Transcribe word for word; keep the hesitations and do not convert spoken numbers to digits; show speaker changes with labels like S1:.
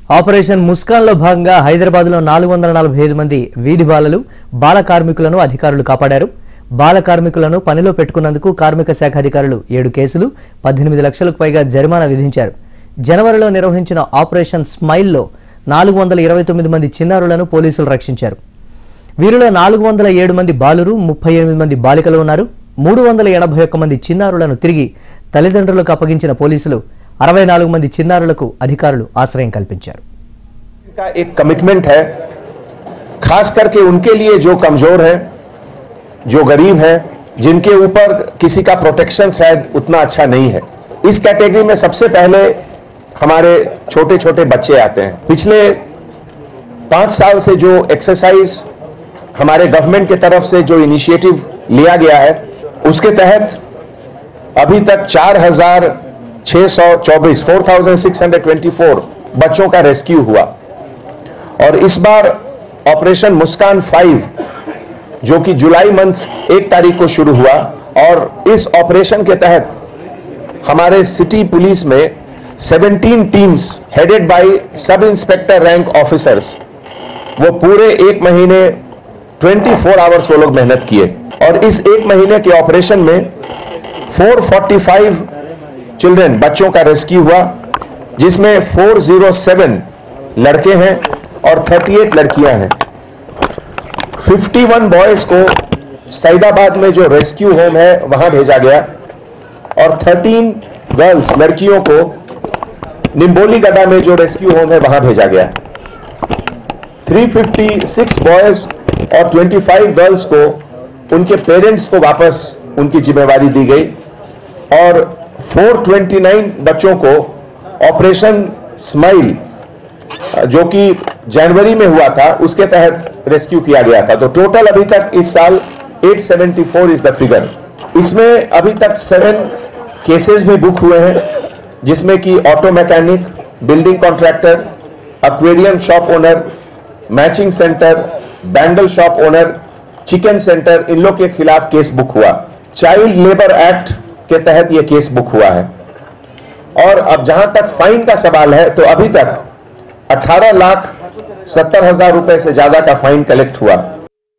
S1: Operation ముస్కాన్లో భాగంగా హైదరాబాద్లో నాలుగు వందల నలభై ఐదు మంది వీధి బాలలు బాల కార్మికులను అధికారులు కాపాడారు. బాల కార్మికులను పనిలో పెట్టుకున్నందుకు కార్మిక శాఖ అధికారులు ఏడు కేసులు పద్దెనిమిది లక్షలకు పైగా జరిమానా విధించారు. జనవరిలో నిర్వహించిన ఆపరేషన్ స్మైల్లో నాలుగు వందల ఇరవై తొమ్మిది మంది చిన్నారులను పోలీసులు రక్షించారు. వీరిలో నాలుగు వందల ఏడు మంది బాలురు, ముప్పై ఎనిమిది మంది బాలికలు ఉన్నారు. మూడు వందల ఎనభై ఒక్క మంది చిన్నారులను తిరిగి తల్లిదండ్రులకు అప్పగించిన పోలీసులు అరవై నాలుగు మంది చిన్నారులకు అధికారులు ఆశ్రయం కల్పించారు.
S2: का एक कमिटमेंट है, खास करके उनके लिए जो कमजोर है, जो गरीब है, जिनके ऊपर किसी का प्रोटेक्शन शायद उतना अच्छा नहीं है. इस कैटेगरी में सबसे पहले हमारे छोटे छोटे बच्चे आते हैं. पिछले पांच साल से जो एक्सरसाइज हमारे गवर्नमेंट की तरफ से जो इनिशिएटिव लिया गया है, उसके तहत अभी तक चार हजार छह सौ चौबीस four thousand six hundred twenty four बच्चों का रेस्क्यू हुआ. और इस बार ऑपरेशन मुस्कान फाइव जो कि जुलाई मंथ एक तारीख को शुरू हुआ, और इस ऑपरेशन के तहत हमारे सिटी पुलिस में सत्रह teams headed by sub inspector rank officers, वो पूरे एक महीने चौबीस आवर्स वो लोग मेहनत किए. और इस एक महीने के ऑपरेशन में चार सौ पैंतालीस चिल्ड्रन बच्चों का रेस्क्यू हुआ, जिसमें चार सौ सात लड़के हैं और अड़तीस लड़कियां हैं. इक्यावन बॉयज को सईदाबाद में जो रेस्क्यू होम है वहां भेजा गया, और तेरह गर्ल्स लड़कियों को निम्बोली गड्ढा में जो रेस्क्यू होम है वहां भेजा गया. तीन सौ छप्पन बॉयज और पच्चीस गर्ल्स को उनके पेरेंट्स को वापस उनकी जिम्मेवारी दी गई, और चार सौ उनतीस बच्चों को ऑपरेशन स्माइल जो कि जनवरी में हुआ था उसके तहत रेस्क्यू किया गया था. तो टोटल अभी तक इस साल आठ सौ चौहत्तर इज द फिगर. इसमें अभी तक सेवन केसेस भी बुक हुए हैं, जिसमें कि auto mechanic, building contractor, aquarium shop owner, matching centre, bangle shop owner, chicken centre, इन लोग के खिलाफ केस बुक हुआ. चाइल्ड लेबर एक्ट के तहत यह केस बुक हुआ है. और अब जहां तक फाइन का सवाल है, तो अभी तक अठारह लाख सत्तर हजार रुपए से ज्यादा का फाइन कलेक्ट हुआ.